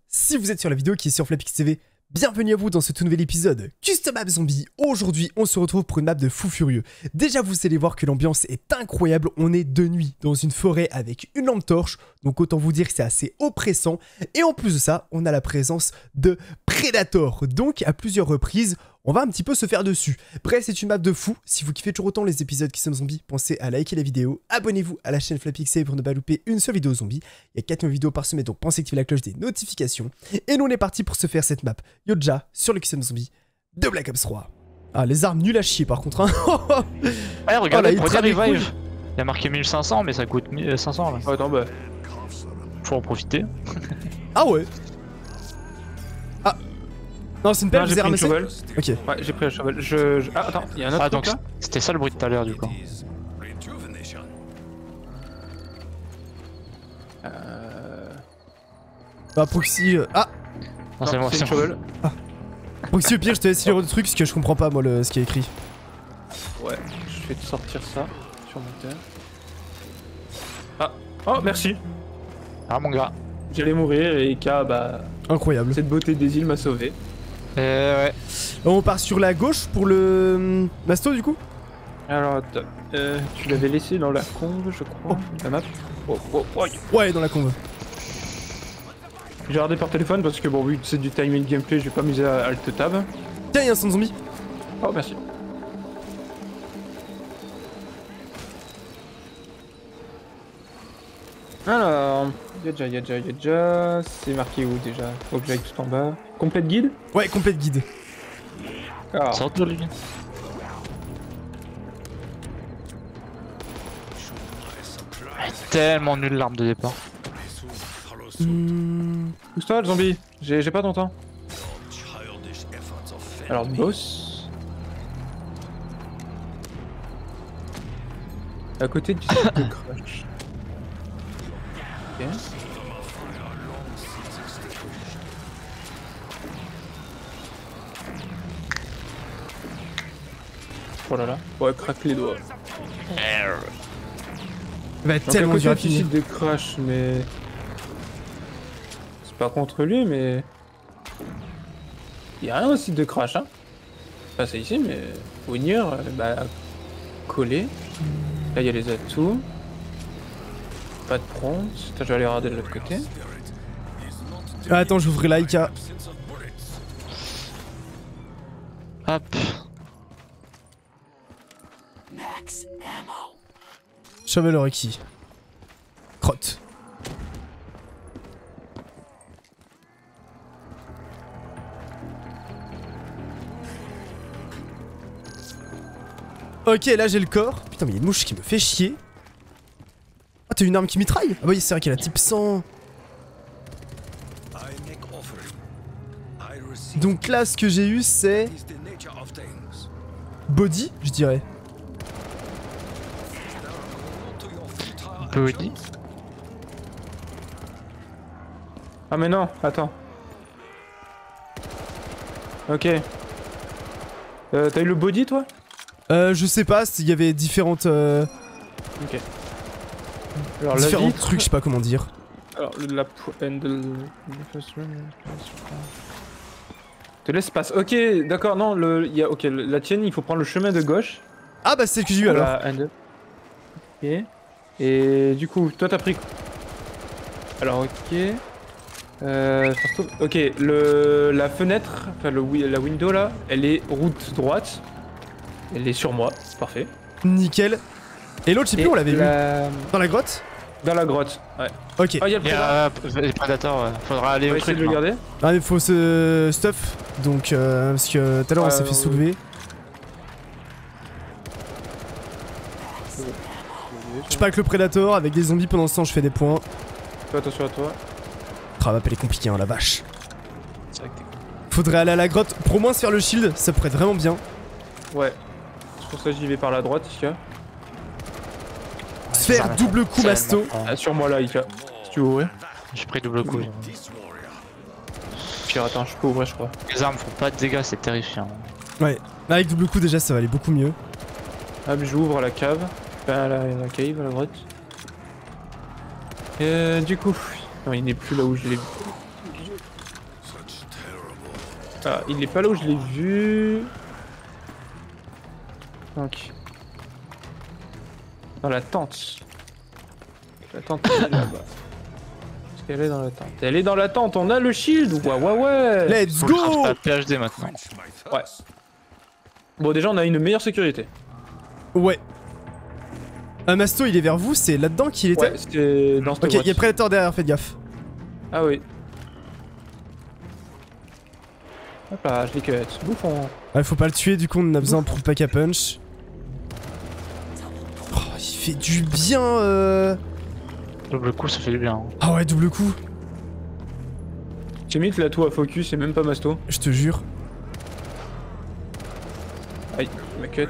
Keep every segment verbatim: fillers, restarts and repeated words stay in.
Si vous êtes sur la vidéo qui est sur Flapix T V, bienvenue à vous dans ce tout nouvel épisode Custom Map Zombie. Aujourd'hui, on se retrouve pour une map de fou furieux. Déjà, vous allez voir que l'ambiance est incroyable. On est de nuit dans une forêt avec une lampe torche, donc autant vous dire que c'est assez oppressant. Et en plus de ça, on a la présence de Predator. Donc, à plusieurs reprises, on va un petit peu se faire dessus. Bref, c'est une map de fou. Si vous kiffez toujours autant les épisodes Custom Zombie, pensez à liker la vidéo. Abonnez-vous à la chaîne Flapix T V pour ne pas louper une seule vidéo zombie. Il y a quatre nouvelles vidéos par semaine, donc pensez à activer la cloche des notifications. Et nous, on est parti pour se faire cette map Yodja sur le Custom Zombie de Black Ops trois. Ah, les armes nulles à chier par contre. Hein. Ouais, regardez, oh, pour dire revive. Il y a marqué mille cinq cents, mais ça coûte mille cinq cents là. Oh, attends, bah. Faut en profiter. Ah ouais. Ah. Non, c'est une pelle, j'ai pris une cheval. Ok. Ouais, j'ai pris un cheval. Je, je... Ah, attends, il y a un autre Ah, truc donc là. c'était ça le bruit de tout à l'heure du coup. Euh... Bah, Proxy. Euh... Ah. Non, c'est moi, c'est c'est une cheval. Ah. Proxy, au pire, je te laisse lire le truc parce que je comprends pas moi le... ce qui est écrit. Ouais, je vais te sortir ça sur mon terre. Ah, oh, merci. Ah, mon gars. J'allais mourir et K, bah. Incroyable. Cette beauté des îles m'a sauvé. Euh, ouais. On part sur la gauche pour le Masto du coup. Alors, attends. Euh, tu l'avais laissé dans la combe, je crois. Oh. La map. Oh, oh, oh. Ouais, dans la combe. J'ai regardé par téléphone parce que bon, vu que c'est du timing gameplay, je vais pas m'user à Alt Tab. Tiens, il y a un son de zombie. Oh, merci. Alors, Yadja, Yadja, Yadja, c'est marqué où déjà? Faut que j'aille tout en bas. Complète guide? Ouais, complète guide. Ah. Sors de lui. Tellement nul l'arme de départ. Mmh. Pousse-toi le zombie, j'ai pas ton temps. Alors, boss. À côté du site de crash. Ok. Oh là là, ouais, craque les doigts. Il va être Donc tellement à dur à côté du finir. site de crash, mais... C'est pas contre lui, mais... Y'a rien au site de crash, hein. Enfin, c'est ici, mais... Faut venir, euh, bah... Coller. Là, y'a les atouts. Pas de prompt. Attends, je vais aller regarder de l'autre côté. Ah, attends, j'ouvre l'Aika. Hop. Shovel requis. Crotte. Ok, là j'ai le corps. Putain, mais il y a une mouche qui me fait chier. Ah, t'as une arme qui mitraille? Ah, bah oui, c'est vrai qu'elle a type cent. Donc là, ce que j'ai eu, c'est. Body, je dirais. Body. Ah mais non, attends. Ok. Euh, t'as eu le body, toi? Euh, je sais pas, il y avait différentes. Euh... Ok. Alors, différents la vitre... trucs, je sais pas comment dire. Alors, la handle... De l'espace. Ok, d'accord, non, le... Y a... ok, la tienne, il faut prendre le chemin de gauche. Ah bah c'est ce que j'ai eu alors. La handle. Ok. Et du coup, toi t'as pris... Alors, ok... Euh... Ok, le... la fenêtre, enfin le... la window là, elle est route droite. Elle est sur moi, parfait. Nickel. Et l'autre, je sais plus où on l'avait la... vu. Dans la grotte? Dans la grotte, ouais. Ok. Ah, y'a le Il y a les prédateurs, ouais. Faudra aller On va au essayer truc. de le garder. Ah mais faut se stuff. Donc, euh, parce que tout à l'heure on Ah, s'est fait oui. soulever. Je suis pas avec le Predator, avec des zombies pendant ce temps je fais des points. Fais attention à toi. Ah, la map elle est compliquée hein, la vache. C'est vrai que t'es con. Faudrait aller à la grotte pour au moins se faire le shield, ça pourrait être vraiment bien. Ouais. C'est pour ça que j'y vais par la droite, Ika. Se faire double coup masto. Ah, sur moi là, Ika. Si tu veux ouvrir. J'ai pris double coup. Pire, attends, je peux ouvrir, je crois. Les armes font pas de dégâts, c'est terrifiant. Ouais. Avec double coup déjà ça va aller beaucoup mieux. Hop, j'ouvre la cave. Enfin, la, la cave, à la grotte. Et euh, du coup... Non, il n'est plus là où je l'ai vu. Ah, il est pas là où je l'ai vu. Donc. Dans la tente. La tente elle est là-bas. Est-ce qu'elle est dans la tente? Elle est dans la tente, on a le shield. Ouais, ouais, ouais. Let's Faut que je go! craft la P H D maintenant. Ouais. Bon, déjà, on a une meilleure sécurité. Ouais. Un Masto, il est vers vous, c'est là-dedans qu'il était? Ouais, c'était dans cette Ok, il y a boîte. Predator derrière, faites gaffe. Ah oui. Hop là, je les cut. Bouffon. Ouais, faut pas le tuer, du coup on en a besoin pour le pack à punch. Oh, il fait du bien euh... Double coup, ça fait du bien. Ah ouais, double coup, J'ai mis le tout à focus et même pas masto. je te jure. Aïe, ma cut.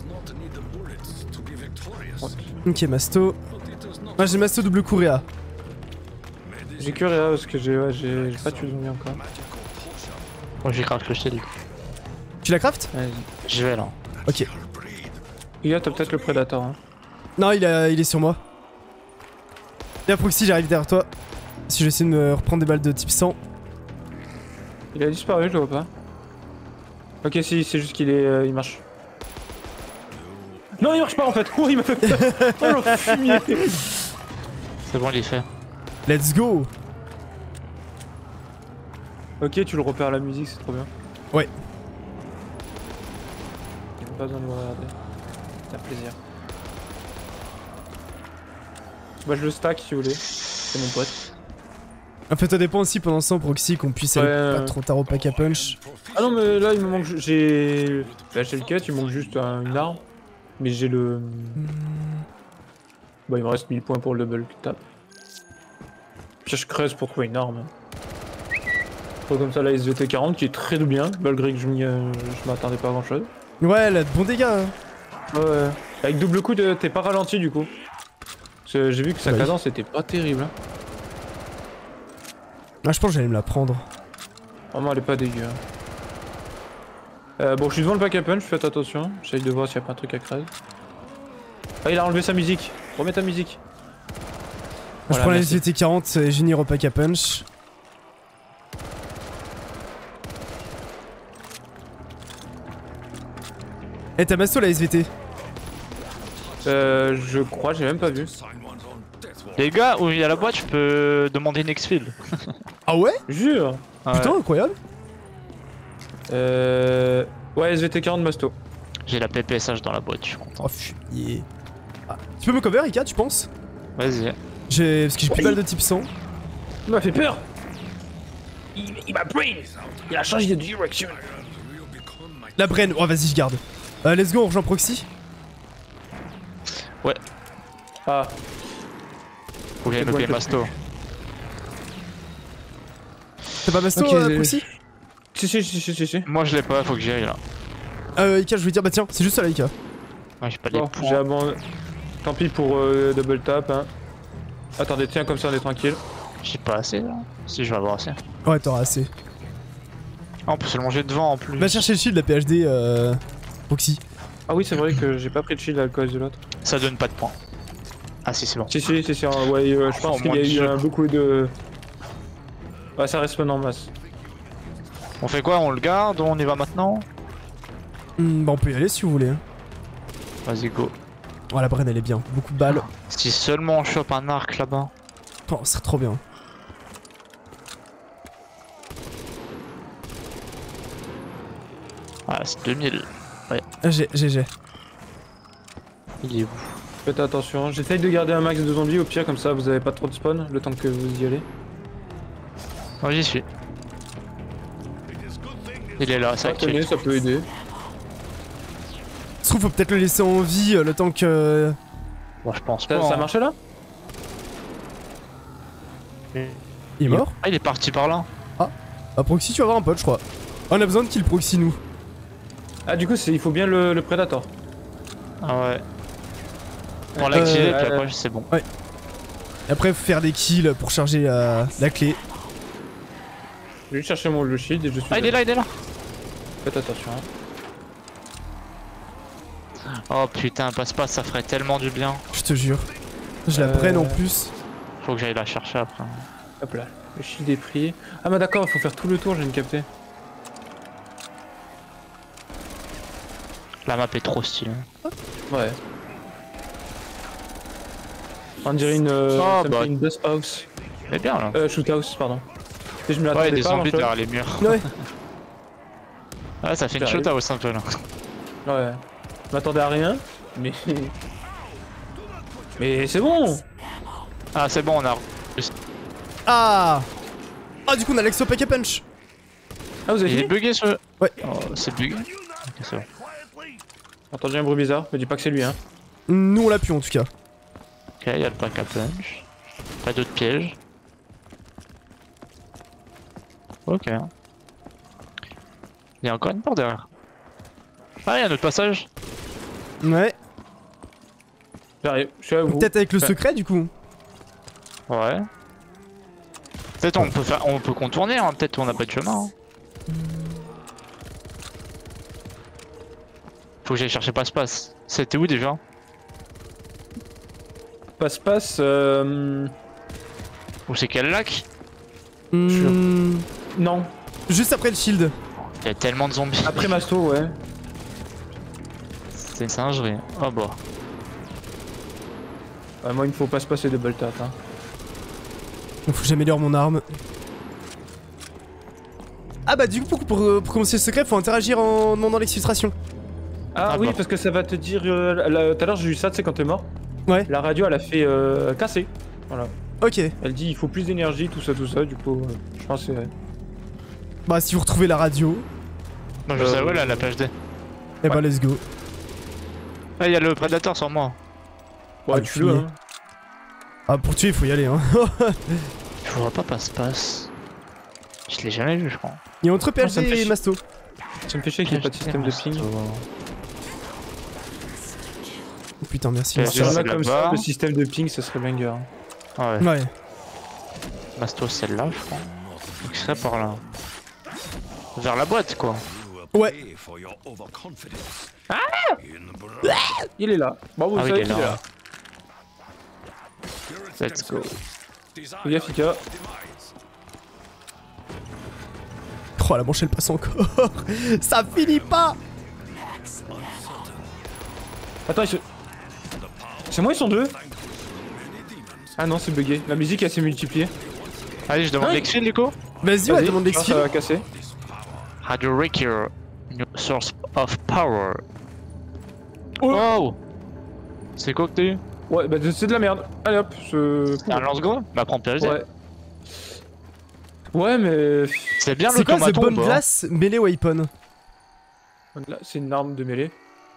Ok, Masto. Ah, j'ai Masto double coup Réa. J'ai que Réa parce que j'ai ouais, j'ai j'ai pas tué le zombie encore. Moi j'ai craft le shield. Tu la craft? Vas-y. J'y vais là. Ok. Il y a t'as peut-être le Predator. Hein. Non, il, a, il est sur moi. Y'a Proxy, j'arrive derrière toi. Si j'essaie de me reprendre des balles de type cent. Il a disparu, je le vois pas. Ok, si, c'est juste qu'il est, euh, il marche. Non, il marche pas en fait. Oh, il m'a fait peur. Oh le fumier. C'est bon, il est fait. Let's go! Ok, tu le repères à la musique, c'est trop bien. Ouais. Pas besoin de le regarder. C'est un plaisir. Bah, je le stack si vous voulez. C'est mon pote. En fait, ça dépend aussi pendant ce temps, Proxy, qu'on puisse aller Ouais, pas ouais. trop tard au pack à punch. Ah non, mais là, il me manque. ju- J'ai. Là, j'ai le cut, il me manque juste un- une arme. Mais j'ai le. Bah, il me reste mille points pour le double tap. Puis je creuse pour trouver une arme. Pas comme ça, la S V T quarante qui est très bien, malgré que je m'y, euh, je m'attendais pas à grand chose. Ouais, elle a de bons dégâts. Hein. Ouais, ouais. Avec double coup, de- t'es pas ralenti du coup. Parce que j'ai vu que sa Ouais. cadence était pas terrible. Hein. Ah, je pense que j'allais me la prendre. Vraiment, elle est pas dégueu. hein. Euh, bon, je suis devant le pack à punch, faites attention. J'essaye de voir s'il y a pas un truc à creuser. Ah, il a enlevé sa musique. Remets ta musique. je Voilà, prends la merci. S V T quarante et j'unir au pack à punch. Eh, t'as Masto la S V T? Euh, je crois, j'ai même pas vu. Les gars, où il y a la boîte, je peux demander une exfil. Ah ouais? Jure. Putain, incroyable. Euh... Ouais, S V T quarante Masto. J'ai la P P S H dans la boîte, je suis content. Oh, fumier. Ah. Tu peux me cover, Ika, tu penses? Vas-y. J'ai... Parce que j'ai plus de balles de type cent. Il m'a fait peur. Il, il m'a brain. Il a changé de direction. La brain. Oh, vas-y, je garde. Euh, let's go, on rejoint Proxy. Ouais, Ah, faut que j'aille C'est me bon, payer je- Masto. T'as pas Masto, Ok, euh, j'ai- Proxy? si si si si si si. Moi je l'ai pas, faut que j'y aille là. Euh, Ika, je voulais dire, bah tiens, c'est juste ça là, Ika. Ouais, j'ai pas les Bon, j'ai points. abandonné. Tant pis pour euh, double tap. Hein. Attendez, tiens, comme ça on est tranquille. J'ai pas assez là. Si, je vais avoir assez. Ouais, t'auras assez. Ah, on peut se le manger devant en plus. Va chercher le shield, la P H D, euh. Proxy. Ah oui, c'est vrai que j'ai pas pris de shield à cause de l'autre. Ça donne pas de points. Ah si, c'est bon. Si si si si. hein, ouais, euh, je Oh, pense qu'il moins y a eu dix-sept. euh, beaucoup de. Ouais, ça reste en masse. On fait quoi? On le garde ou on y va maintenant? Hmm, bah, on peut y aller si vous voulez. hein. Vas-y, go. Oh, la brain, elle est bien. Beaucoup de balles. Si seulement on chope un arc là-bas. Oh, c'est trop bien. Ah, c'est deux mille. Ah, J'ai, j'ai, j'ai. Il est où? Faites attention. J'essaye de garder un max de zombies au pire, comme ça vous avez pas trop de spawn le temps que vous y allez. Oh, j'y suis. Il est là, ça Ah, tenez, kill. ça peut aider. Se trouve, faut peut-être le laisser en vie euh, le temps que. Bon, je pense Ça, pas. ça hein. marche là? Il est mort? Ah, il est parti par là. Ah, Proxy, tu vas avoir un pote, je crois. On a besoin de kill Proxy, nous. Ah, du coup, c'est- il faut bien le, le Predator. Ah ouais. Pour l'activer, Euh, puis euh, après, c'est bon. Et après, faut faire des kills pour charger la, la clé. Je vais juste chercher mon le shield et je suis. Ah, il est là, il est là. Faites attention. hein. Oh putain, passe-passe, ça ferait tellement du bien. Je te jure. Je la Euh. prenne en plus. Faut que j'aille la chercher après. Hop là, le shield est pris. Ah, bah d'accord, il faut faire tout le tour, j'ai une capté. La map est trop stylée. Ouais. On dirait une, euh, Oh, ça me bah. fait une Dust House. Mais bien là. Euh, Shoot House, pardon. Et je me Ouais, l'attendais des pas. zombies avant, derrière les murs. Ouais. Ouais, ça fait une J'arrive. shot house un peu là. Ouais. Je m'attendais à rien, mais. Mais c'est bon! Ah, c'est bon, on a. Ah Ah, du coup, on a l'exo pack a punch. Ah, vous avez Il est fini? bugué ce. Ouais. Oh, c'est bugué. Ok, c'est bon. J'ai entendu un bruit bizarre, me dis pas que c'est lui, hein. Nous, on l'a pu en tout cas. Ok, il y a le pack à punch. Pas d'autres pièges. Ok. Il y a encore une porte derrière. Ah, il y a un autre passage. Ouais. J'arrive, je suis à vous. Peut-être avec le Ouais. secret du coup. Ouais. Peut-être on peut faire, on peut contourner, hein. Peut-être on n'a pas de chemin. Hein. Faut que j'aille chercher passe-passe. C'était où déjà? Passe-passe, euh... Ou c'est quel lac? Hmm, Non. Juste après le shield. Il y a tellement de zombies. Après Masto, ouais. C'est une singerie. Oh bah. Ouais, moi, il me faut passe-passer de Boltat, hein. Faut que j'améliore mon arme. Ah bah du coup pour, pour, pour commencer le secret faut interagir en demandant l'exfiltration. Ah, Ah oui, bah. parce que ça va te dire... euh, la- Tout à l'heure, j'ai eu ça, tu sais, quand t'es mort. Ouais. La radio, elle a fait euh, casser. Voilà. Ok. Elle dit, il faut plus d'énergie, tout ça, tout ça. Du coup, euh, je pense que... Bah si vous retrouvez la radio, Non, je Euh, sais où là, la page D. eh bah let's go. Ah, il y a le prédateur sur moi. Ouais, Ah, tu le, tuer. hein. Ah pour tuer il faut y aller hein. Je vois pas passe-passe. Je l'ai jamais vu, je crois. Il y a entre Ah, ça me P H D fait et chier. Masto. Ça me fait chier qu'il n'y ait pas de système de ping. Oh putain merci. Ouais, merci. Sur un c'est map comme là-bas. ça, le système de ping, ça serait banger. hein. Ah ouais. Ouais. Mastos, celle-là, je crois. Donc il serait par là. Vers la boîte, quoi. Ouais. Il est là. Bon, vous Ah oui, savez il est qu'il est là. là. Let's go. Fais gaffe, Ika. Oh la manche elle passe encore. Ça finit pas. Attends, ils se... C'est moi, ils sont deux? Ah non, c'est bugué. La musique, elle s'est multipliée. Allez, je demande Ah, l'exfil, du coup. Vas-y ouais demande tu vois, l'exfil. ça va casser. Radio Require, new source of power. Oh. Wow! C'est quoi que t'as eu? Ouais, bah c'est de la merde. Allez hop, je... C'est un lance-gros? Bah prends P H D. Ouais. Ouais, mais... C'est bien C'est quoi The l'automaton, Bomb bah. Glass Melee Weapon? Là, c'est une arme de mêlée.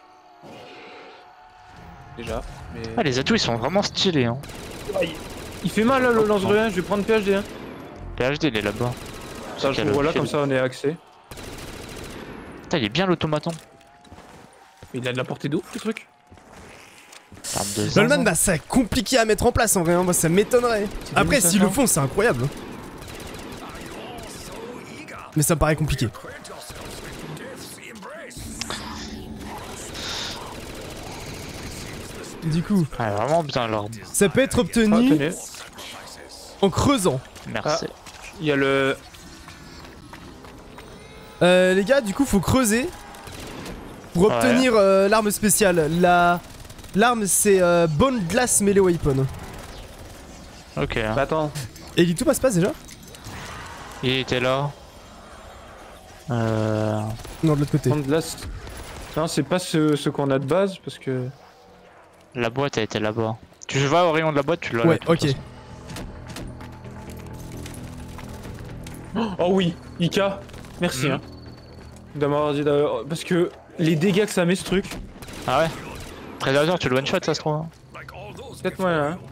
Déjà, mais... Ah, les atouts, ils sont vraiment stylés, hein. Il fait mal, là, le lance-grenade, je vais prendre P H D, hein. P H D, il est là-bas. Ça, je Quel voilà, fil. comme ça, on est axé. Putain, il est bien l'automaton. Il a de la portée d'ouf, le truc. Arme de Dolman zinzin. bah c'est compliqué à mettre en place en vrai, hein. Moi ça m'étonnerait. Après deux mille s'ils le cinq cents. font c'est incroyable. Mais ça me paraît compliqué. Du coup, Ah, vraiment bien l'orbe. ça peut être Ah, obtenu tenez. en creusant. Merci. Il y a le... Euh, les gars, du coup, faut creuser pour Ouais. obtenir euh, l'arme spéciale. La l'arme c'est euh, Bone Glass Melee Weapon. Ok. hein. Bah attends. Et il tout passe pas déjà? Il était là. Euh... Non, de l'autre côté. Prendre de l'as. Non, c'est pas ce, ce qu'on a de base, parce que... La boîte, elle était là-bas. Tu vas au rayon de la boîte, tu l'as. là, Ouais, de toute ok. façon. Oh oui, Ika, merci Mhm. hein. De m'avoir dit d'avoir... Parce que les dégâts que ça met ce truc, Ah ouais? Prédateur, tu le one-shot, ça se trouve. hein. peut-être moi là. Hein.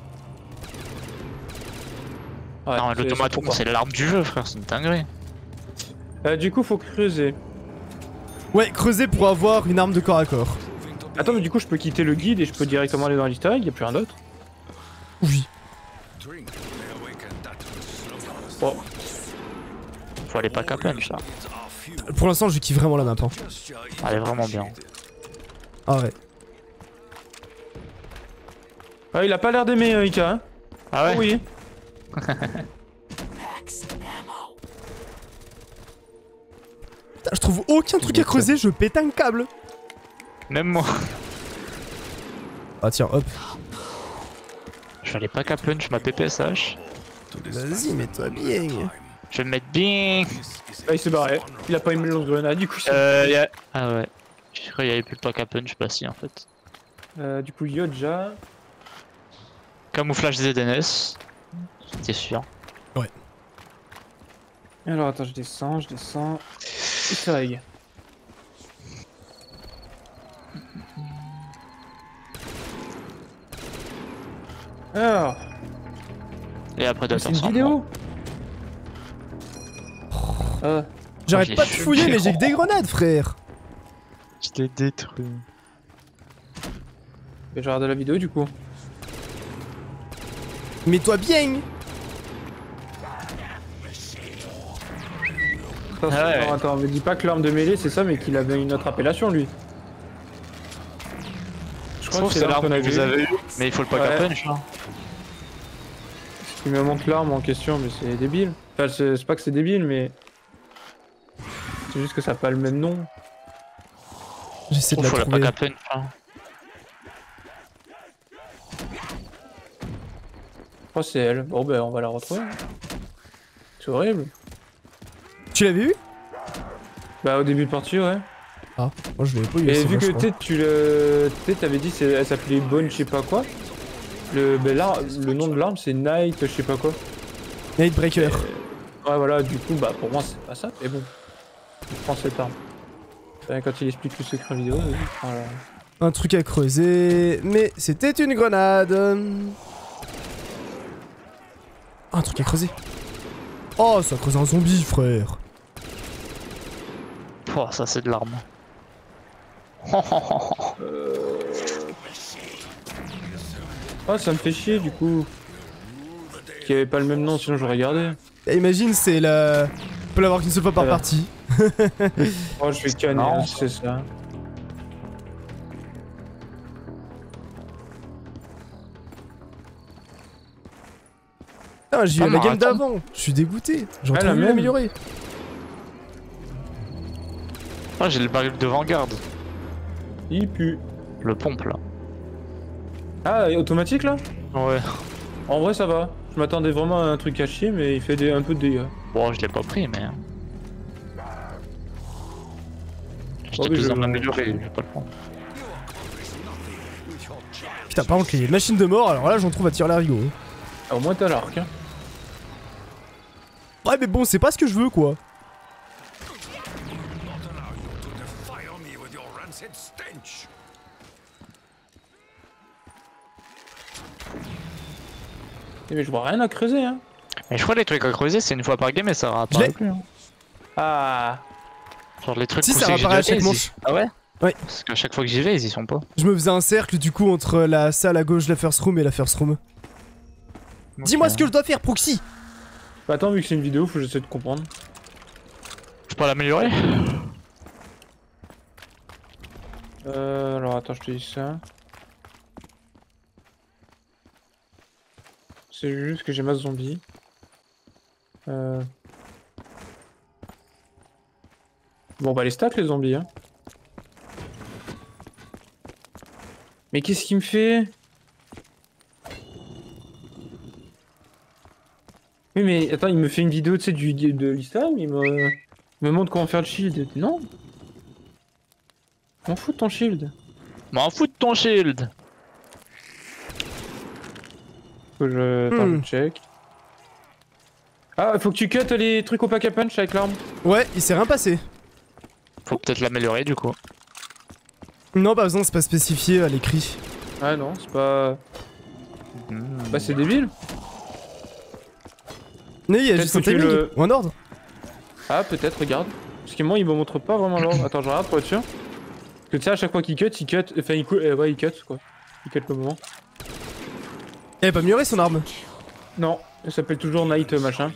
Ouais, non, c'est- l'automaton, c'est trop c'est l'arme du jeu, frère, c'est une dinguerie. fort. Euh, du coup, faut creuser. Ouais, creuser pour avoir une arme de corps à corps. Attends, mais du coup, je peux quitter le guide et je peux directement aller dans l'histoire, il y a plus rien d'autre. Oui. Bon, Faut aller pas qu'à peine, ça. Pour l'instant, je kiffe vraiment la map. Hein. Elle est vraiment bien. Ah ouais. ah, il a pas l'air d'aimer euh, Ika, hein. Ah ouais? Oh oui. Putain, je trouve aucun truc à creuser, je pète un câble. Même moi. Ah tiens, hop. Je vais aller pas qu'à punch ma P P S H. Vas-y, mets-toi bien. Je vais me mettre bien. Ah, il s'est barré. Il a pas aimé le lance-grenade, du coup. il Euh, y a... Ah ouais. Je crois qu'il y avait plus le pack à punch, bah si en fait. Euh, du coup, Yodja. Camouflage Z N S. C'était sûr. Ouais. Alors attends, je descends, je descends. Easter egg. Alors, Et après de c'est une vidéo. Ah, J'arrête j'ai pas de fumé. fouiller, mais j'ai que des grenades, frère. Je t'ai détruit. je regarde la vidéo du coup. Mets-toi bien. Attention, Ah ouais. non, attends, me dis pas que l'arme de mêlée c'est ça, mais qu'il avait une autre appellation lui. Je trouve que c'est l'arme que vous avez eu. Mais il faut le pack à Ouais. punch. Hein. Il me montre l'arme en question, mais c'est débile. Enfin, c'est pas que c'est débile, mais. C'est juste que ça n'a pas le même nom. J'essaie de Il la faut le trouver. pack à punch. Hein. Je crois que c'est elle. Bon, ben on va la retrouver. C'est horrible. Tu l'avais eu? Bah, au début de partie, ouais. Ah, moi je l'avais pas eu. Et c'est vu vrai, que je crois. tu tu le. Tu t'avais dit qu'elle s'appelait Bonne, je sais pas quoi. Le, ben, là, le nom de l'arme c'est Night, je sais pas quoi. Nightbreaker. Ouais, voilà, du coup, bah pour moi c'est pas ça, mais bon. Je prends cette arme. Ouais, quand il explique le secret vidéo, vas-y, prends la- Un truc à creuser. Mais c'était une grenade. Un truc à creuser. Oh, ça creuse un zombie, frère. Oh, ça c'est de l'arme. Oh, ça me fait chier du coup. Qu'il n'y avait pas le même nom, sinon j'aurais gardé. Et imagine, c'est la. On peut l'avoir qu'une seule fois par Ouais. partie. Oh, je vais canner, marrant, hein, c'est ça. Ah, j'ai eu Ah, la game marathon. d'avant. Je suis dégoûté. J'aurais Ouais, trop la voulu même. l'améliorer. Ah, j'ai le baril de Vanguard. Il pue. Le pompe là. Ah, et automatique là? Ouais. En vrai, ça va. Je m'attendais vraiment à un truc à chier, mais il fait des, un peu de dégâts. Bon, je l'ai pas pris, mais. J'étais Oh, mais plus je- dans m'améliorer, je vais pas le prendre. Putain, par contre, les machines de mort, alors là, j'en trouve à tirer l'arigot. hein. Ah, au moins t'as l'arc, hein. Ouais, mais bon, c'est pas ce que je veux, quoi. Eh, mais je vois rien à creuser, hein. Mais je crois que les trucs à creuser, c'est une fois par game et ça Je réapparaît l'ai. plus. Hein. Ah. Genre les trucs Si, ça poussés que j'ai réapparaît à déjà chaque fait, ils manche. y- Ah ouais? Ouais. Parce qu'à chaque fois que j'y vais, ils y sont pas. Je me faisais un cercle, du coup, entre la salle à gauche de la first room et la first room. Dis-moi Ok. ce que je dois faire, Proxy. Bah, attends, vu que c'est une vidéo, faut que j'essaie de comprendre. Je peux l'améliorer? Euh, alors attends, je te dis ça. C'est juste que j'ai ma zombie. Euh... Bon bah les stacks les zombies hein. Mais qu'est-ce qu'il me fait? Oui mais attends, il me fait une vidéo tu sais du de l'Islam, il me... il me montre comment faire le shield. Non. M'en fous de ton shield. M'en fous de ton shield! Faut que je... Attends, Hmm. je check. Ah, faut que tu cut les trucs au pack à punch avec l'arme. Ouais, il s'est rien passé. Faut peut-être l'améliorer du coup. Non, pas besoin, c'est pas spécifié à l'écrit. Ah non, c'est pas... Hmm. Bah c'est débile. Mais il y a Peut-être juste un que tu timing. le- Ou un ordre. Ah peut-être, regarde. Parce que moi il me montre pas vraiment l'ordre. Attends, je regarde pour être sûr. Parce que tu sais, à chaque fois qu'il cut, il cut... Enfin, il, cou... euh, ouais, il cut quoi. Il cut le moment. Il avait pas amélioré son arme. Non, elle s'appelle toujours Night euh, machin.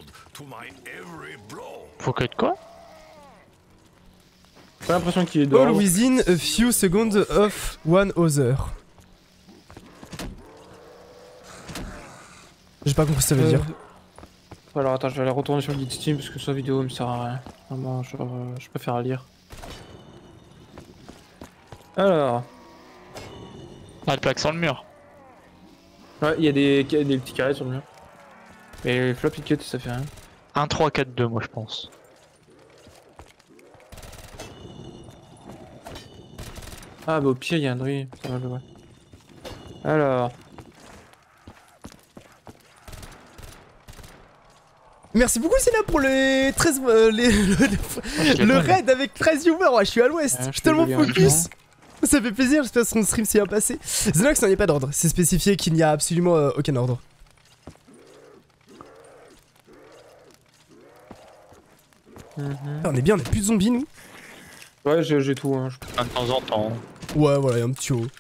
Faut que de quoi? J'ai pas l'impression qu'il est dehors. All within a few seconds of one other. J'ai pas compris ce que ça veut Euh, dire. Alors attends, je vais aller retourner sur le guide Steam parce que sa vidéo me sert à rien. Vraiment, je, euh, je préfère la lire. Alors. Ah, le plaque sur le mur. Ouais, il y a des, des petits carrés sur le mur. Mais les floppy cut, ça fait rien. un, trois, quatre, deux, moi je pense. Ah bah au pire il y a un druide, ça va le voir. Alors. Merci beaucoup Sena pour les treize... euh, les, le, le- le raid avec treize viewers. Ouais, je suis à l'ouest, Ouais, je je suis peux tellement jouer en focus. Ça fait plaisir, j'espère que son stream s'est bien passé. Zenox, non, il n'y a pas d'ordre. C'est spécifié qu'il n'y a absolument euh, aucun ordre. Mhm. Ah, on est bien, on a plus de zombies nous. Ouais, j'ai j'ai tout. Hein. je- De temps en temps. Ouais, voilà, il y a un petit haut.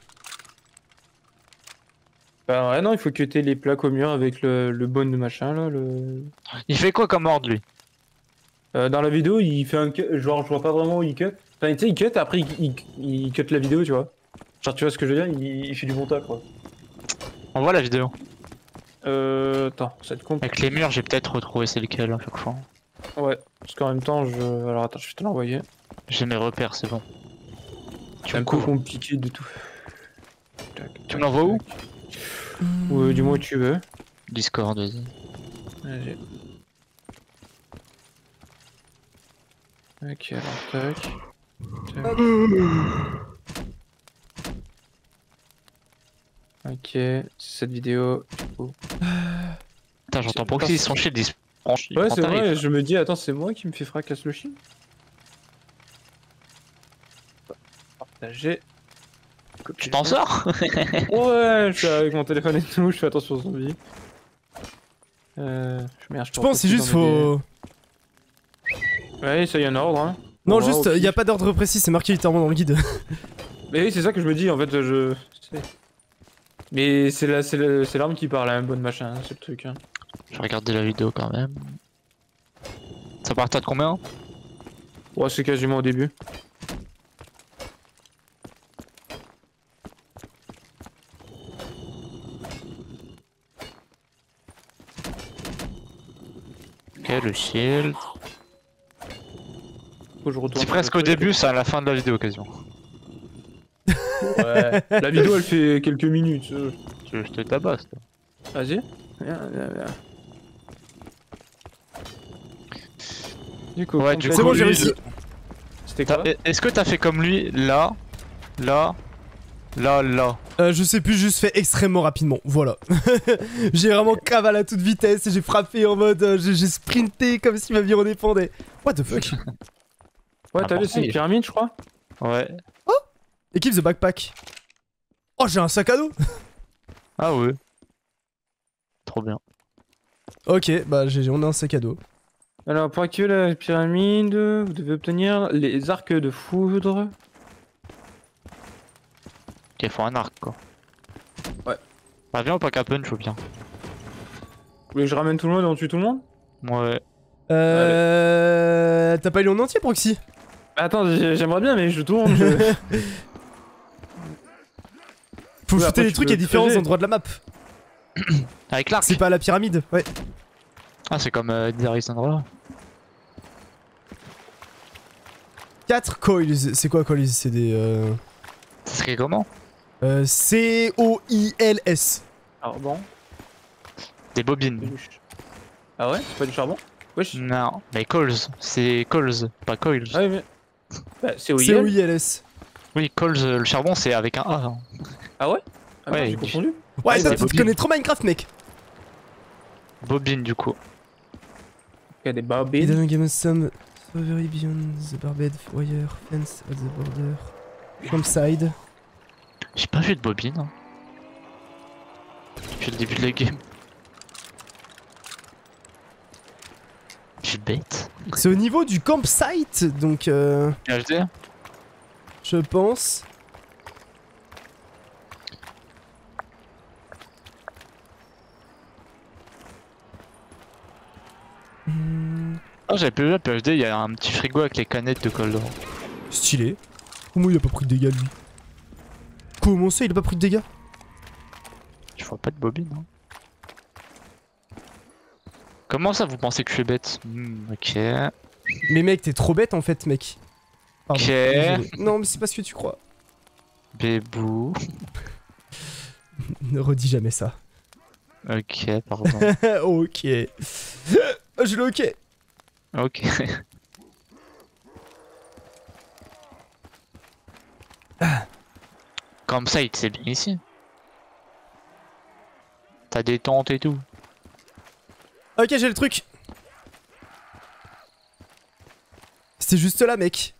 Bah ouais, non, il faut cutter les plaques au mur avec le, le bone de machin là. Le... Il fait quoi comme ordre lui? Euh, dans la vidéo, il fait un cut. Genre, je vois pas vraiment où il cut. Enfin, tu sais, il cut, après il, il, il cut la vidéo, tu vois. Genre, tu vois ce que je veux dire, il, il fait du montage quoi. On voit la vidéo. Euh. Attends, ça te compte. Avec les murs, j'ai peut-être retrouvé c'est lequel à chaque fois. Ouais, parce qu'en même temps, je. Alors attends, je vais te l'envoyer. J'ai mes repères, c'est bon. C'est un peu compliqué du tout. Tac, Tu tac, me l'envoies où? tac. Ouais, du moins où tu veux. Discord, vas-y. Allez. Ok, alors tac. Tac. Ok, c'est cette vidéo. Oh. Putain, j'entends Proxy, son shield il se prend. il Ouais, prend c'est tarif. vrai, je me dis, attends, c'est moi qui me fais fracasse le chien. Partager. Tu t'en sors? Ouais, je suis avec mon téléphone et tout, je fais attention aux zombies. Euh, je merde, je Je pense c'est juste faut... Des... Ouais, ça y a un ordre, hein. Non, On va juste, au il n'y a pif. pas d'ordre précis, c'est marqué littéralement dans le guide. Mais oui, c'est ça que je me dis, en fait, je... Mais c'est la- c'est le- c'est l'arme qui parle, hein, bonne machin, hein, c'est le truc, hein. Je vais regarder la vidéo quand même. Ça part à de combien? Ouais, c'est quasiment au début. Ok, le shield. Faut que je retourne C'est sur presque le au truc. début, c'est à la fin de la vidéo quasiment. Ouais. La vidéo elle fait quelques minutes. euh. Je, je te tabasse. toi. Vas-y. Viens, viens, viens. Du coup, Ouais, quand du t'as C'est coup, bon, dit- j'ai lui, réussi. C'était T'as- quoi? Est-ce que t'as fait comme lui, là, là, là, là? Euh, je sais plus, juste fait extrêmement rapidement, voilà. J'ai vraiment cavale à toute vitesse et j'ai frappé en mode... euh, j'ai j'ai sprinté comme si ma vie en dépendait. What the fuck? Ouais, t'as Ah, vu, c'est une parfait. pyramide, je crois. Ouais. Équipe the backpack. Oh, j'ai un sac à dos. Ah ouais. Trop bien. Ok, bah j'ai- on a un sac à dos. Alors, pour activer la pyramide, vous devez obtenir les arcs de foudre. Ok, faut un arc quoi. Ouais. Bah viens au pack à punch, je veux bien. Vous voulez que je ramène tout le monde et on tue tout le monde? Ouais. Euh... T'as pas lu en entier, Proxy? Attends, j'ai- j'aimerais bien, mais je tourne. Je... Faut Oui, shooter après, les tu trucs peux à différents creuser. endroits de la map. Avec l'arc. C'est pas à la pyramide, ouais. Ah, c'est comme euh, Darius Sandra. quatre coils, c'est quoi coils? C'est des... Euh... Ça serait comment? euh, C O I L S. Alors bon. Des bobines. Ah ouais? C'est pas du charbon? Wesh. Non, mais coils, c'est coils, pas coils. Ah oui, mais. Bah, c'est C O O I L. I L S. Oui, coils, euh, le charbon c'est avec un A. hein. Ah ouais? Ah Ouais, ouais, j'ai il- confondu. Ouais, Ouais, toi, c'est tu te Bobby. connais trop Minecraft, mec. Bobine du coup. Il y a des It barbines. doesn't give us some very beyond the barbed wire fence at the border. Campside. J'ai pas vu de bobine. hein. Depuis le début de la game. Je suis bête. C'est au niveau du campsite, donc euh, H D. je pense. Hmm, Ah, j'avais plus vu la P H D, il y a un petit frigo avec les canettes de cold. stylé. Comment il a pas pris de dégâts lui? Comment ça il a pas pris de dégâts? Je vois pas de bobine. hein. Comment ça vous pensez que je suis bête? Hmm, ok. Mais mec, t'es trop bête en fait, mec. Pardon, Ok. désolé. Non, mais c'est pas ce que tu crois. Bébou. Ne redis jamais ça. Ok, pardon. Ok. Je l'ai ok. Ok. Campsite, c'est bien ici. T'as des tentes et tout. Ok, j'ai le truc. C'était juste là, mec.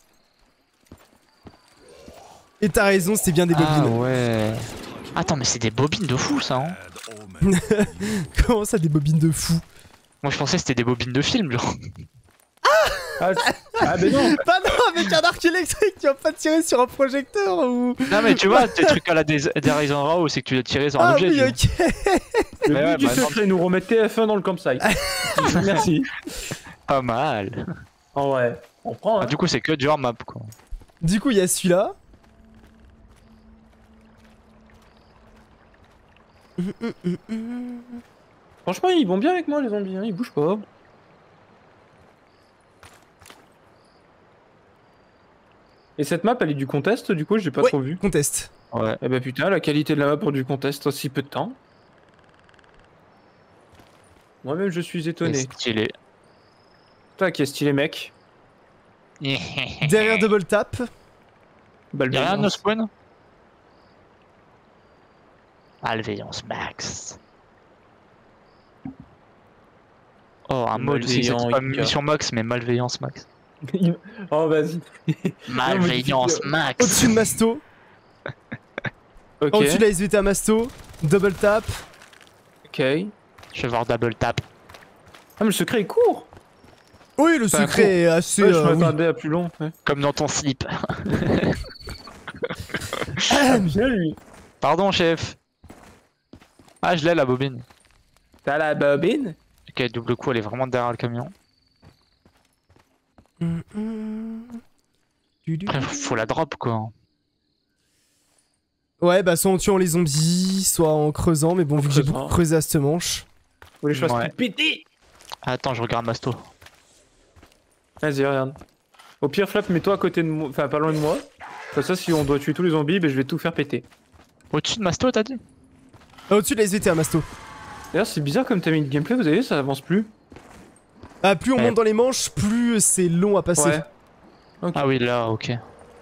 Et t'as raison, c'est bien des bobines. Ah ouais. Attends, mais c'est des bobines de fou ça, hein. Comment ça, des bobines de fou? Moi je pensais que c'était des bobines de film, genre. Ah, tu- ah mais non. Bah non, avec un arc électrique, tu vas pas tirer sur un projecteur ou... Non mais tu vois, des trucs à la des, des Horizon Raw, c'est que tu dois tirer sur un Ah objet. oui, tu vois. ok. Le Mais but ouais, du bah, non. secret, nous remettre T F un dans le campsite. Merci. Pas mal. En vrai, on prend. Ah, Hein. du coup c'est que du hors map quoi. Du coup, il y a celui-là. Franchement, ils vont bien avec moi, les zombies. Hein. Ils bougent pas. Et cette map, elle est du contest, du coup, j'ai pas Ouais. trop vu. Conteste. Ouais. Eh bah putain, la qualité de la map pour du contest en si peu de temps. Moi-même, je suis C'est étonné. stylé. Toi, qui est stylé, mec. Derrière double tap. Balle Y'a rien de malveillance. spawn. Malveillance max. Oh, un mode aussi, c'est Malveillant, pas Ika. mission max, mais malveillance max. Oh, vas-y. Malveillance tu- max. Au-dessus de Masto. Ok. En dessus de la S V T à Masto. Double tap. Ok. Ah, Je vais voir double tap. mais le secret est court. Oui, le Enfin, secret court. est assez... Ouais, je euh, oui. m'attendais à plus long. Ouais. Comme dans ton slip. Ah, bien lui. Pardon, chef. Ah, je l'ai la bobine. T'as la bobine? Ok, double coup, elle est vraiment derrière le camion. Hum, hum. Du, du, Après, du. faut la drop quoi. Ouais, bah soit en tuant les zombies, soit en creusant, mais bon, vu que j'ai creusant. beaucoup creusé à cette manche. Vous voulez que je fasse Ouais. tout péter? Attends, je regarde Masto. Vas-y, regarde. Au pire, Flap, mets-toi à côté de moi, enfin pas loin de moi. Comme ça, si on doit tuer tous les zombies, ben, je vais tout faire péter. Au-dessus de Masto, t'as dit? Ah, au-dessus de la S V T à Masto. D'ailleurs, c'est bizarre comme t'as mis le gameplay, vous avez vu, ça avance plus. Ah, plus on Ouais. monte dans les manches, plus c'est long à passer. Ouais. Ok. Ah oui, là, ok.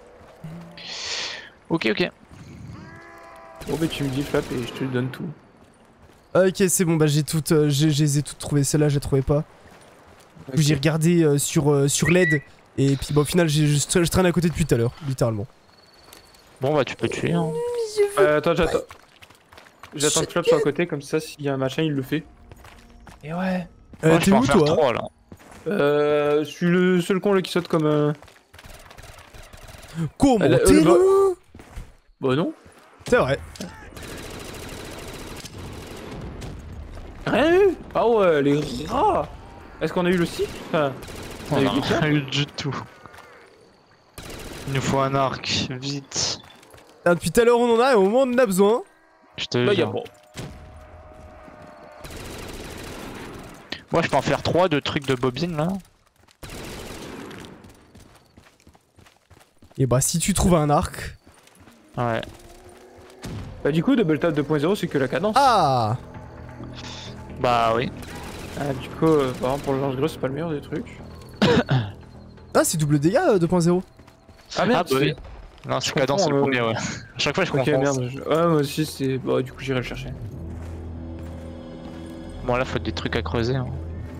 Ok, ok. Bon, bah tu me dis, Flap, et je te le donne tout. Ah, ok, c'est bon, bah j'ai toutes, euh, j'ai- je les ai toutes trouvées. Celle-là, je la trouvais pas. Du coup, Ok. j'ai regardé euh, sur, euh, sur L E D. Et puis, bah, au final, j'ai- je, je traîne à côté depuis tout à l'heure, littéralement. Bon, bah, tu peux tuer. Hein. Euh, attends, j'attends. J'attends que Flap soit à côté, comme ça, s'il y a un machin, il le fait. Et ouais. Euh, Moi, je t'es peux en où, faire toi trois, là. Euh, je suis le seul con là qui saute comme un. Comment Elle a- t'es le bas- loin? Bah non. C'est vrai. Rien eu. Ah ouais, les rats. Est-ce qu'on a eu le cycle? Enfin, on a On eu a des cas. rien eu du tout. Il nous faut un arc, vite. Ah, depuis tout à l'heure, on en a, et au moment où on en a besoin. Je te Bah y'a jure. bon. Moi, je peux en faire trois de trucs de bobine, là. Et bah, si tu trouves un arc. Ouais. Bah du coup, Double Tap deux point zéro, c'est que la cadence. Ah! Bah oui. Ah, du coup, euh, par exemple, pour le lance-greu, c'est pas le meilleur des trucs. Ah, c'est double dégâts euh, deux point zéro. Ah merde, Ah, bah oui. c'est- Non, Je c'est cadence, c'est le comprends, premier, ouais. À chaque fois, je Ok, comprends. merde. je- Ouais, moi aussi, c'est. Bah, du coup, j'irai le chercher. Bon, là, faut des trucs à creuser. Hein.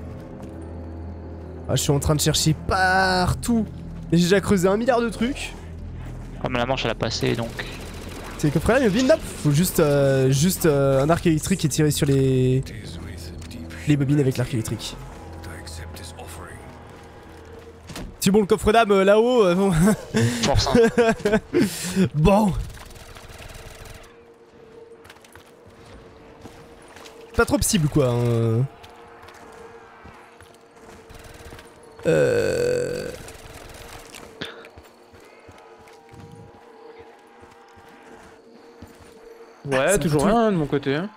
Ah, je suis en train de chercher partout. Et j'ai déjà creusé un milliard de trucs. Comme la manche, elle a passé, donc. C'est le coffret là, il y a une nappe. Faut juste, euh, juste euh, un arc électrique et tirer sur les, les bobines avec l'arc électrique. C'est bon, le coffre d'âme euh, là-haut. euh, bon. Force, hein. Bon. Pas trop possible quoi. Hein. Euh... Ouais, c'est toujours un truc. rien de mon côté. Hein.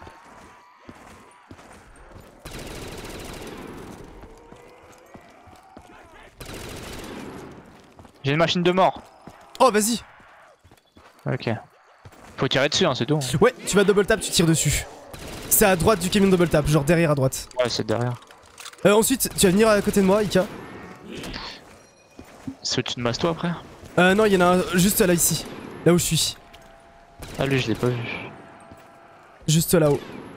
J'ai une machine de mort. Oh, vas-y. Ok. Faut tirer dessus, hein, c'est tout. Ouais, tu vas double tap, tu tires dessus. C'est à droite du camion double tap, genre derrière à droite. Ouais, c'est derrière. Euh, ensuite, tu vas venir à côté de moi, Ika. C'est au-dessus de Masto après? Euh, non, il y en a un juste là, ici. Là où je suis. Ah, lui, je l'ai pas vu. Juste là-haut.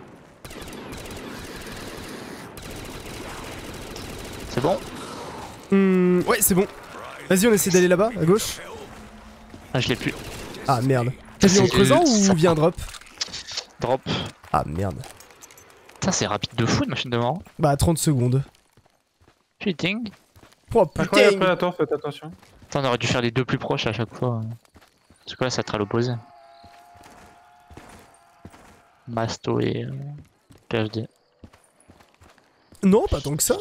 C'est bon? Hmm, ouais, c'est bon. Vas-y, on essaie d'aller là-bas, à gauche. Ah, je l'ai plus. Ah merde. T'as vu en C'est- creusant ça- ou vient drop? Drop. Ah merde. Putain, c'est rapide de fou, une machine de mort. Bah, trente secondes. Putain. Oh Après, putain. après, attends, faites attention. Attends, on aurait dû faire les deux plus proches à chaque fois. Parce que là, ça sera à l'opposé. Masto et euh, P H D. Non, pas tant que ça.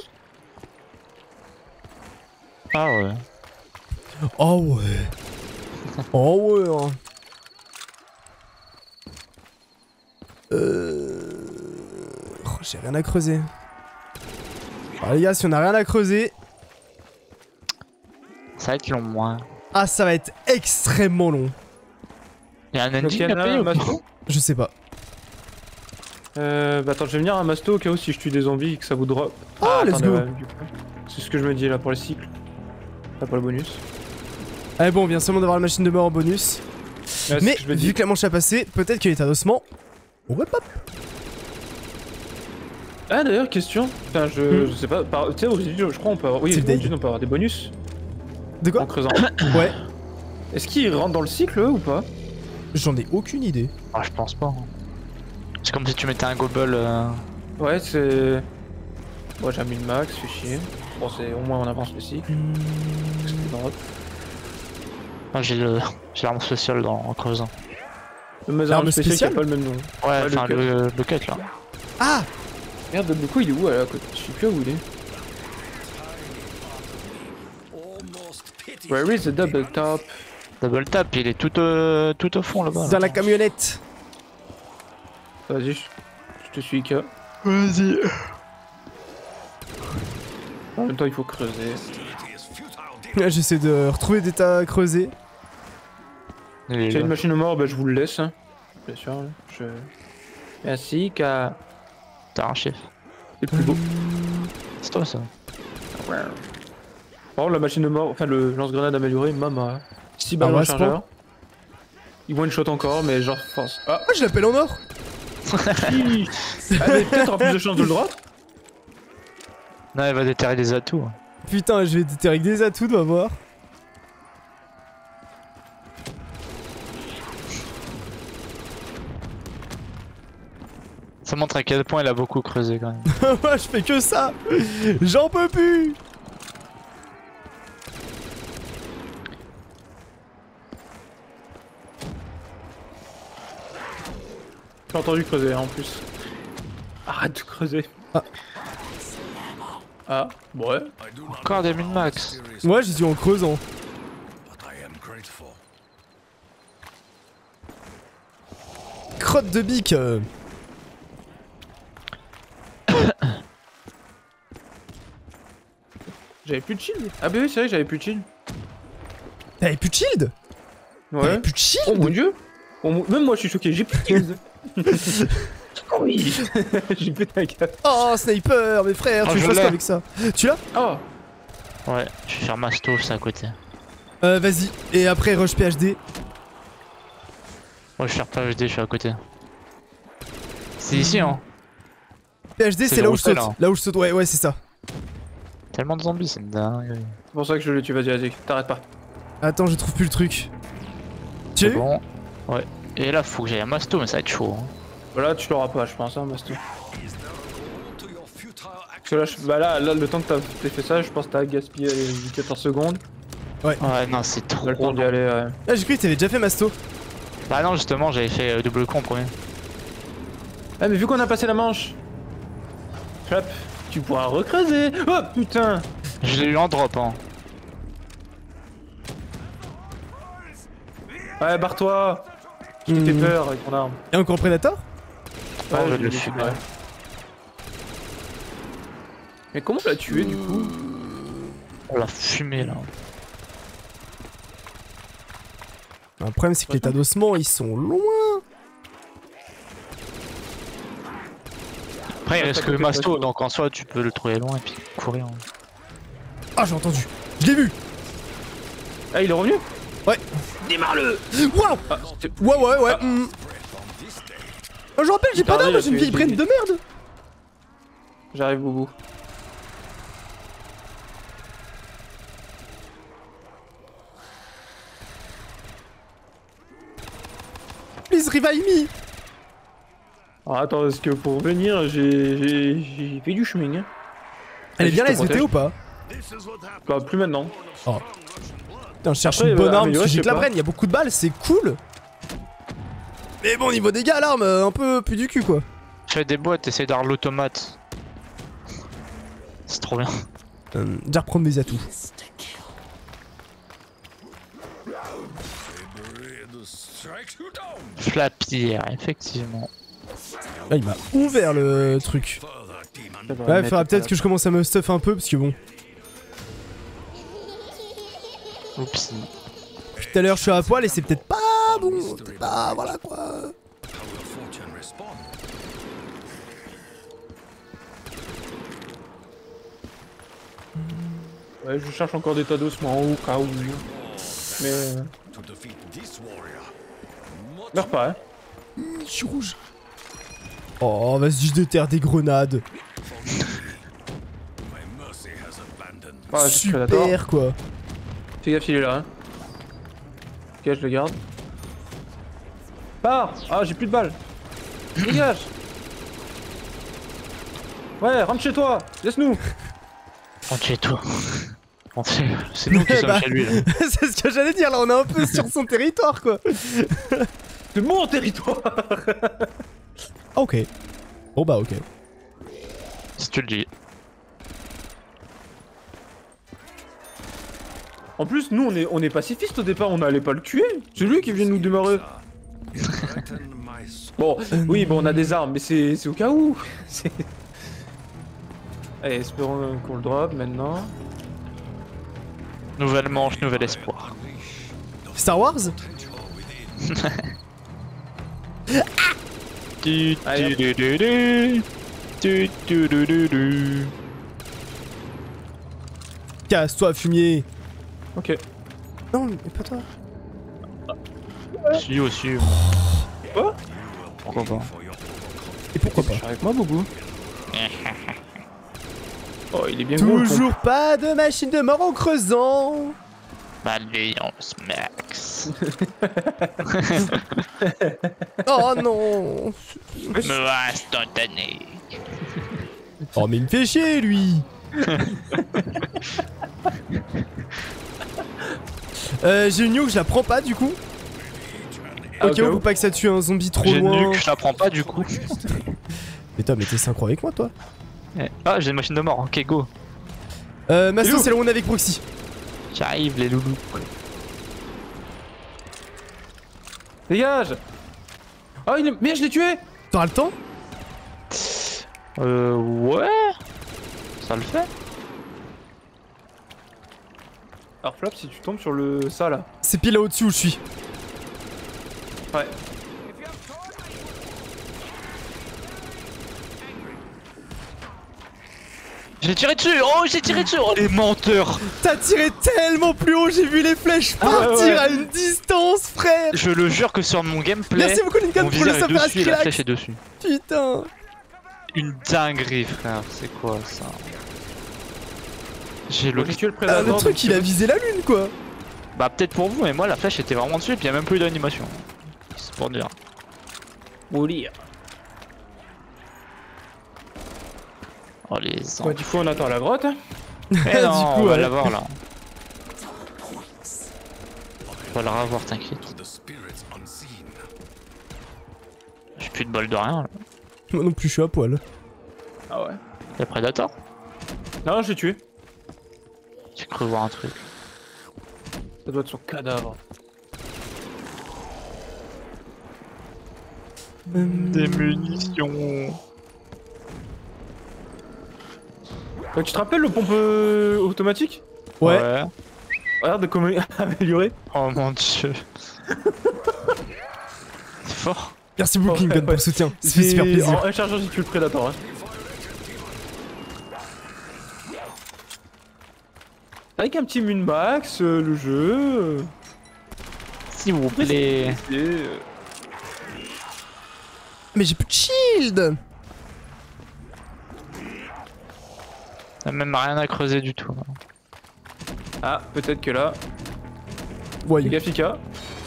Ah ouais. Oh ouais. Oh ouais. Hein. Euh... oh, j'ai rien à creuser. Alors les gars, si on a rien à creuser... Ça va être long, moi. Ah, ça va être extrêmement long. Y'a un Donc, ending il y en à a payer un ou pas? Masto. Je sais pas. Euh, bah attends, je vais venir à Masto au cas où si je tue des zombies et que ça vous drop. Ah, let's attendez, go. ouais, du coup. C'est ce que je me dis là pour les cycles. Pas pour le bonus. Allez bon, on vient seulement d'avoir la machine de mort en bonus. Ouais, c'est Mais ce que je me vu dis. que la manche a passé, peut-être que l'état d'ossement... On va pas. Ah d'ailleurs, question. Putain, je, Hmm. je sais pas. par- Tu sais, au Origin, je crois on peut avoir. Oui, C'est au le Origin, on peut avoir des bonus De en quoi? creusant. Ouais. Est-ce qu'ils rentrent dans le cycle eux, ou pas? J'en ai aucune idée. Ah, je pense pas. hein. C'est comme si tu mettais un gobble. Euh... Ouais, c'est. Moi j'ai mis le max, fait chier. Bon, c'est au moins on avance le cycle. Qu'est-ce que c'est drop? Moi, j'ai le... j'ai l'arme spéciale dans... en creusant. Le Mazarine L'arme spécial qui a spéciale pas le même nom. Ouais, Ouais, enfin, le le, le cut là. Ah. Merde, le coup il est où à côté? Je sais plus où il est. Where is the double top? Double tap, il est tout, euh, tout au fond là-bas. Dans la camionnette. Vas-y, je, je te suis Ika. Vas-y. En même temps, il faut creuser. Là, j'essaie de retrouver des tas creusés. Il est S'il y a là. une machine de mort, bah je vous le laisse. Hein. Bien sûr. Là. Je... Merci Ika. T'as un chef. C'est plus beau. C'est toi ça. Par contre, la machine de mort, enfin le lance-grenade amélioré, maman. six Ah balles ouais, en à ce chargeur. Il one shot encore, mais genre force. Ah, Ah, je l'appelle en or. Allez, peut-être en plus de chance de le drop. Non, il va déterrer des atouts. Putain, je vais déterrer avec des atouts, on va voir. Ça montre à quel point il a beaucoup creusé quand même. Moi, je fais que ça. J'en peux plus. J'ai entendu creuser hein, en plus. Arrête de creuser. Ah. Ah, ouais. Encore des min-max. Moi, j'y suis en creusant. Crotte de bique. euh. J'avais plus de shield. Ah bah oui, c'est vrai, j'avais plus de shield. T'avais plus de shield? Ouais. T'avais plus de shield? Oh mon dieu. Oh mon- Même moi je suis choqué, j'ai plus de shield. Oui. J'ai pété un câble. Oh, sniper, mes frères, Oh, tu je fais quoi l'ai. avec ça? Tu l'as? Oh. Ouais, je vais faire ma stove, c'est à côté. Euh, vas-y. Et après, rush P H D. Moi, je vais faire pas H D, je suis à côté. C'est ici, hein. P H D, C'est c'est le là où je saute. hôtel, hein. Là où je saute, ouais, ouais, c'est ça. Tellement de zombies, c'est une dingue. C'est pour ça que je le tue, vas-y, vas-y, t'arrêtes pas. Attends, je trouve plus le truc. Tu C'est as eu? bon. Ouais. Et là, faut que j'aille à Masto, mais ça va être chaud. Hein. Voilà, tu l'auras pas, je pense, hein, Masto. Parce que là, je- bah là, là, le temps que t'as t'as fait ça, je pense que t'as gaspillé quatorze secondes. Ouais, non, c'est trop. T'as le temps d'y aller. Ouais. Ah, j'ai cru que t'avais déjà fait Masto. Bah non, justement, j'avais fait euh, double con en premier. Ah, mais vu qu'on a passé la manche, hop, tu pourras recreuser. Oh putain. Je l'ai eu en drop, hein. Ouais, barre-toi. Je t'ai fait Hmm. peur avec ton arme. Et encore Predator? Oh, je je l'ai l'ai fait. tué. Mais comment l'a tué du coup? On l'a fumé là. Le problème, c'est que les tas d'ossements, ils sont loin. Après, il reste que Masto, donc en soi, tu peux le trouver loin et puis courir. Hein. Ah, j'ai entendu. Je l'ai vu. Ah, il est revenu? Ouais. Démarre-le. Waouh. Ah, ouais, ouais, ouais. Ah. Mm. Ah, je rappelle, j'ai pas d'arme, j'ai une vieille brain de merde. J'arrive, Boubou. Please revive me. Alors attends, parce que pour venir, j'ai fait du chemin. Hein. Elle est bien la Je te S V T ou pas? Bah, plus maintenant. Oh. Putain, je cherche Après, une bonne euh, arme parce que améliorer, j'ai je que la sais brain, il y a beaucoup de balles, c'est cool. Mais bon, niveau dégâts, l'arme, euh, un peu plus du cul quoi. Fais des boîtes, essaye d'avoir l'automate. C'est trop bien. Euh, déjà reprendre mes atouts. Flappière, effectivement. Là, il m'a ouvert le truc. Ouais, il faudra peut-être que je commence à me stuff un peu parce que bon. Oups. Depuis tout à l'heure, je suis à poil et c'est peut-être pas bon. C'est pas. Voilà quoi. Ouais, je cherche encore des tas d'os moi en haut, cas où. Mais. Euh... Meurs pas, hein. Je suis rouge. Oh, vas-y, je déterre des grenades. Ah, super quoi. Fais gaffe, il est là. Hein. Ok, je le garde. Pars. Ah, j'ai plus de balles. Dégage. Ouais, rentre chez toi. Laisse-nous. Rentre chez toi. C'est nous qui sommes bah, chez lui là. C'est ce que j'allais dire, là on est un peu sur son territoire quoi. C'est mon territoire. Ok. Bon bah ok. Si tu le dis. En plus, nous on est, on est pacifistes au départ, on allait pas le tuer. C'est lui qui vient nous démarrer. Bon, oui, bon, on a des armes, mais c'est au cas où. Allez, espérons qu'on le drop maintenant. Nouvelle manche, nouvel espoir. Star Wars. Du, du, du, du, du. Du, du, du, du, du. Casse-toi, fumier. Ok. Non, mais pas toi. Si aussi. Quoi? Pourquoi pas? Et pourquoi pas? Avec moi, Boubou. Oh, il est bien gros. Toujours pas de machine de mort en creusant. Malveillance max. Oh non. Me instantané. Oh mais il me fait chier lui. euh, j'ai une nuke, je la prends pas du coup. Ah, ok, okay, faut pas que ça tue un zombie trop J'ai une loin. nuque, je la prends pas du coup. Mais toi, mais t'es synchro avec moi toi. Ah, j'ai une machine de mort, ok go. Euh, Masto, c'est là où on est avec Proxy. J'arrive les loulous. Dégage. Oh, il est... Mais je l'ai tué. T'auras le temps? Euh, ouais. Ça le fait. Alors Flap, si tu tombes sur le... ça là. C'est pile là au-dessus où je suis. Ouais. J'ai tiré dessus. Oh, j'ai tiré dessus. Oh, les menteurs. T'as tiré tellement plus haut, j'ai vu les flèches Ah, partir ouais, ouais. à une distance, frère. Je le jure que sur mon gameplay, Merci beaucoup Lincoln mon pour le viseur est super dessus et la flèche relax. est dessus. Putain. Une dinguerie, frère. C'est quoi ça? J'ai le... Bon, j'ai tué le Ah, prédateur. le truc, donc il a c'est- visé la lune quoi. Bah peut-être pour vous, mais moi la flèche était vraiment dessus et puis y a même pas eu d'animation. C'est pour dire. Mourir. Oh les Ouais, du coup, on attend la grotte. Hein. Eh Du non, coup, on va ouais. l'avoir là. On va le revoir, t'inquiète. J'ai plus de bol de rien là. Moi non plus, je suis à poil. Ah ouais. Y'a Predator? Non, je l'ai tué. J'ai cru voir un truc. Ça doit être son cadavre. Des munitions. Euh, tu te rappelles le pompe euh, automatique? Ouais. Regarde comment il a amélioré. Oh mon dieu. C'est fort. Merci beaucoup Ouais, Lincoln pour ouais. le soutien. Ça fait super plaisir. En un chargeur, j'ai tué le prédateur. Hein. Avec un petit min-max, euh, le jeu. euh, S'il vous plaît. et, euh, Mais j'ai plus de shield. T'as même rien à creuser du tout. Ah, peut-être que là. Ouais. Les gars, Fika.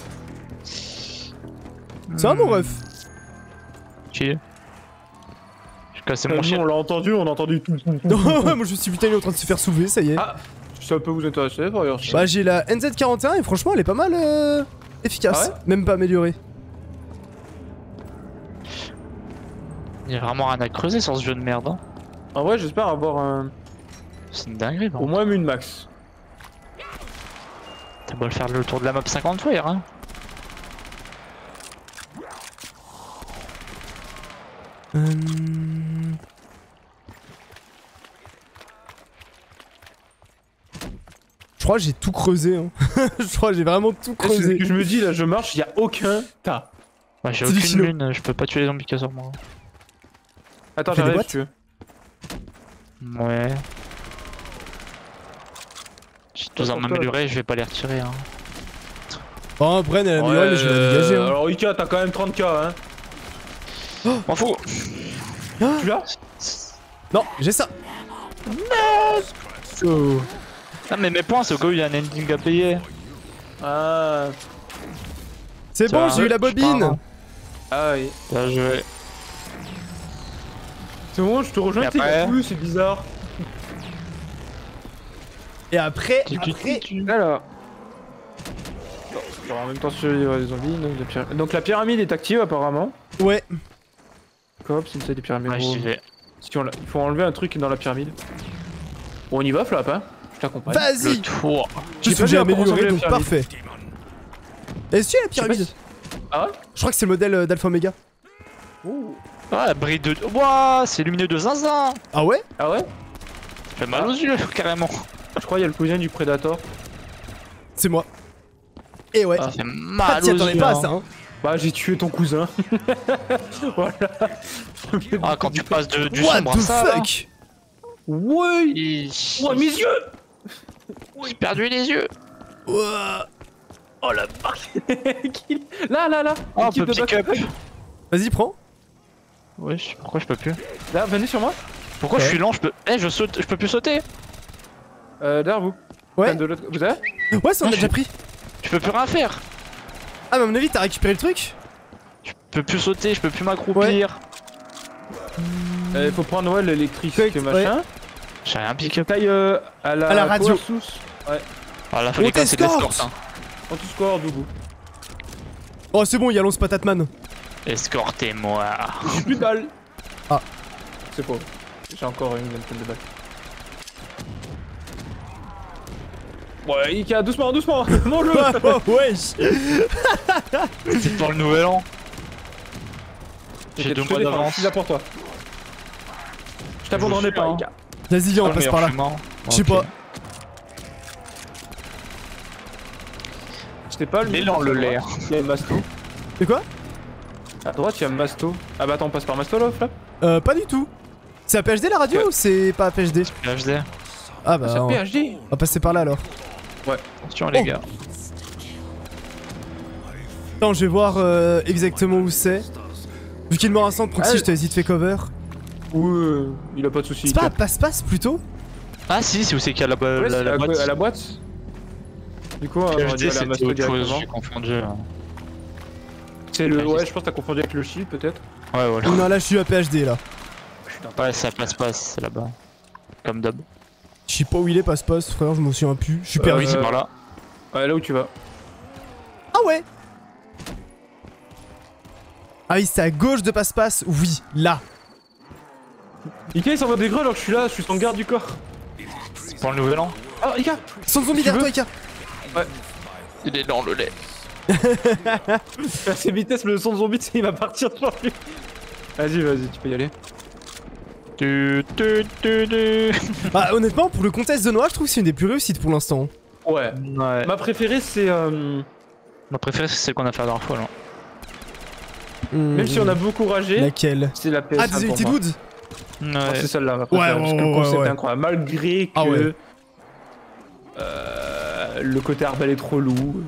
Ça va mon ref? Qui? J'ai cassé Euh, mon nous, chien. on l'a entendu, on a entendu tout. Non, moi je me suis putain il est en train de se faire soulever, ça y est. Ah, ça peut vous intéresser, regarde. Bah j'ai la N Z quarante et un et franchement elle est pas mal euh, efficace. Ah ouais Même pas améliorée. Il y a vraiment rien à creuser sur ce jeu de merde. Hein. En vrai, j'espère avoir un. C'est une dinguerie. Au moins une max. T'as beau le faire le tour de la map cinquante fois, hein. Hum... Je crois que j'ai tout creusé. Hein. Je crois que j'ai vraiment tout C'est ce creusé. que je me dis là, je marche, y a aucun tas. Ouais, j'ai C'est du aucune chino. lune, je peux pas tuer les zombies qui sur moi. Attends, Fais des j'arrive boîtes si tu veux. Ouais. J'ai tous en Attends, toi, m'améliorer, je vais pas les retirer. Hein. Bon, Bren elle a amélioré mais je vais la dégager. Hein. Alors, Ika, t'as quand même trente K, hein. M'en fous. Tu l'as? Non, j'ai ça. Ah, mais mes points, c'est au cas où il y a un ending à payer. Ah. C'est Tiens, bon, j'ai eu la je pars, bobine. hein. Ah oui. Là, je vais. C'est bon, je te rejoins, Et t'es après plus, c'est bizarre. Et après, Tu- tu- après... tu- tu- Alors. Alors, en même temps, survivre des zombies. Donc la, pyra- donc la pyramide est active apparemment. Ouais. Coop, c'est une salle des pyramides. Ouais, j'y vais. Si on l'a- Il faut enlever un truc dans la pyramide. Bon, on y va, Flap, hein. Je t'accompagne. Le Vas-y. tour. J'ai J'ai pas j'ai vu à quoi amélioré ressemblait donc la pyramide. parfait. Est-ce qu'il y a la Je sais pas pyramide? si- Ah ouais? Je crois que c'est le modèle euh, d'Alpha Omega. Ouh. Ah, la bride de. Ouah, c'est lumineux de zinzin. Ah ouais? Ah ouais? Ça fait mal aux yeux, carrément. Je crois qu'il y a le cousin du Predator. C'est moi. Et ouais. Ça fait Ah, mal t'y aux attendais yeux. pas à hein. ça hein. Bah, j'ai tué ton cousin. Voilà. Ah, quand tu passes de, du What sombre the à ça. là, fuck? Ouais! il- Oh, mes yeux! J'ai perdu les yeux. Ouah. Oh la vache! Là, là, là! Oh, un Équipe peu de pick up. backup. Vas-y, prends. Wesh, pourquoi je peux plus? Là, venez sur moi. Pourquoi Ouais. je suis lent? Je peux. Eh, je saute, je peux plus sauter. Euh, derrière vous. Ouais. Enfin, de l'autre- Vous avez? Ouais, ça on a Non, déjà je- pris. Je peux plus rien faire. Ah, mais à mon avis, t'as récupéré le truc? Je peux plus sauter, je peux plus m'accroupir. Euh, il faut prendre ouais, l'électrique Ouais. machin. J'ai rien pick up. Taille euh, à la, À la radio. power source. Ouais. Ah, là, fallait On casser de t'escorte. l'escorte. Hein. On tout score, Doubou. Oh, c'est bon, il y a l'once patatman. Escortez-moi. J'ai plus de balles. Ah. C'est faux. J'ai encore une vingtaine de balles. Ouais, Ika, doucement, doucement. Mon jeu. Oh, wesh. C'est pour le nouvel an. J'ai T'inquiète, deux je te mois défends, d'avance. Je suis là pour toi. Je t'abandonnerai Je pas, suis Ika. Vas-y, viens, on passe par là. Je sais pas. Je t'ai pas le L'élan, le l'air. Il y a Masto. C'est quoi? À droite, il y a Masto. Ah bah attends, on passe par Masto là, Flap? Euh, pas du tout. C'est à P H D la radio Ouais. ou c'est pas à P H D? H D. Ah Ah, bah, c'est on P H D. on va passer par là alors. Attention, les Oh. gars. Attends, je vais voir euh, exactement où c'est. Vu qu'il me reste un proxy, Ah, je te hésite fait cover. Ouh, euh, il a pas de soucis. C'est pas à Ika. passe-passe plutôt? Ah, si, c'est où c'est qu'il y a la, bo- Ouais, la, c'est la à, boîte. à la boîte. Du coup, on P va H D, aller à c'était Masto autre chose, directement. j'ai confondu. hein. C'est le. P H D. Ouais, je pense que t'as confondu avec le shield peut-être. Ouais, voilà. Non, là je suis à P H D là. Ouais, ça passe pas, c'est là-bas. Comme d'hab. Je sais pas où il est, passe-passe, frère, je m'en souviens plus. Je suis Euh, perdu. Oui, c'est par là. Ouais, là où tu vas. Ah ouais. Ah oui, c'est à gauche de passe-passe. Oui, là. Ika il s'envoie des greux alors que je suis là, je suis son garde du corps. C'est pour le nouvel an. Ah, Ika! Sans zombie Tu derrière veux toi, Ika. Il est dans le lait. À ses vitesses, le son de zombie, il va partir devant lui. Vas-y, vas-y, tu peux y aller. Tu, tu, tu, tu. Bah, honnêtement, pour le contest de Noah, je trouve que c'est une des plus réussites pour l'instant. Ouais. Ouais. Ma préférée, c'est. Euh... Ma préférée, c'est celle qu'on a fait la dernière fois, là. Même si on a beaucoup ragé, Laquelle? c'est la P S un Ah, pour Dishonored moi. Woods. Ah, Ouais. c'est celle-là, ma préférée. Ouais, parce que ouais, le concept ouais, ouais. est incroyable. Malgré que. Ah ouais. Euh, le côté arbalète relou.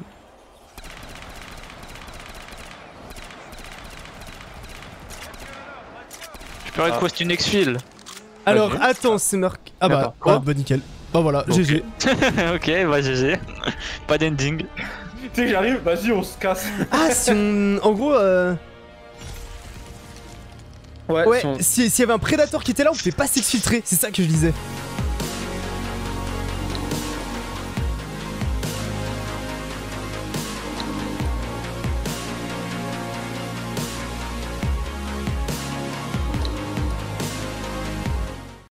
Je peux request une exfil. Alors, Vas-y. attends, c'est marqué. Ah bah, D'accord. ah, Quoi bah nickel. Bah voilà, Ok. G G. Ok, bah G G. Pas d'ending. Tu sais que j'arrive, vas-y, on se casse. Ah, si on... En gros, euh... Ouais, Ouais, si on- si- s'il y avait un prédateur qui était là, on pouvait pas s'exfiltrer. C'est ça que je disais.